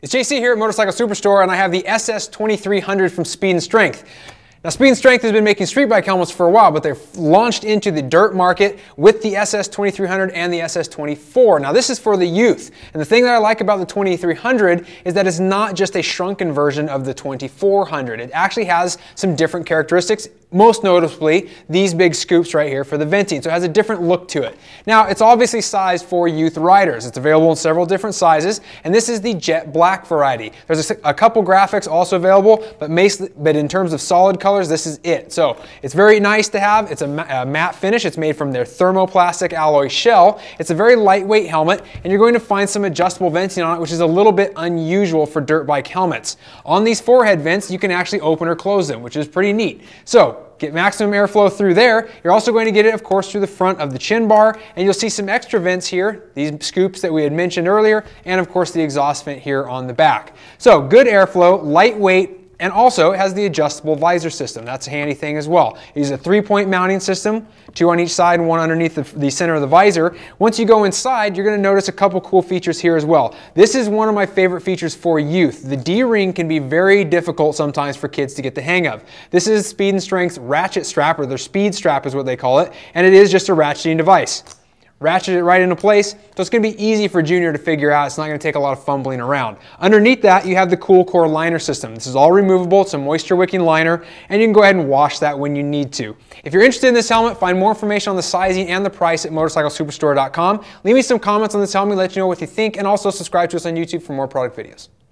It's JC here at Motorcycle Superstore, and I have the SS2300 from Speed and Strength. Now, Speed and Strength has been making street bike helmets for a while, but they've launched into the dirt market with the SS2300 and the SS24. Now, this is for the youth, and the thing that I like about the 2300 is that it's not just a shrunken version of the 2400. It actually has some different characteristics, most notably these big scoops right here for the venting, so it has a different look to it. Now, it's obviously sized for youth riders. It's available in several different sizes, and this is the jet black variety. There's a couple graphics also available, but in terms of solid colors, this is it. So it's very nice to have. It's a matte finish. It's made from their thermoplastic alloy shell. It's a very lightweight helmet, and you're going to find some adjustable venting on it, which is a little bit unusual for dirt bike helmets. On these forehead vents, you can actually open or close them, which is pretty neat. So get maximum airflow through there. You're also going to get it, of course, through the front of the chin bar, and you'll see some extra vents here, these scoops that we had mentioned earlier, and of course the exhaust vent here on the back. So good airflow, lightweight, and also it has the adjustable visor system. That's a handy thing as well. It uses a 3-point mounting system, 2 on each side and 1 underneath the center of the visor. Once you go inside, you're going to notice a couple cool features here as well. This is one of my favorite features for youth. The D-ring can be very difficult sometimes for kids to get the hang of. This is Speed and Strength's ratchet strap, or their speed strap is what they call it, and it is just a ratcheting device. Ratchet it right into place, so it's going to be easy for Junior to figure out. It's not going to take a lot of fumbling around. Underneath that, you have the Cool Core liner system. This is all removable. It's a moisture wicking liner, and you can go ahead and wash that when you need to. If you're interested in this helmet, find more information on the sizing and the price at motorcyclesuperstore.com. Leave me some comments on this helmet, let you know what you think, and also subscribe to us on YouTube for more product videos.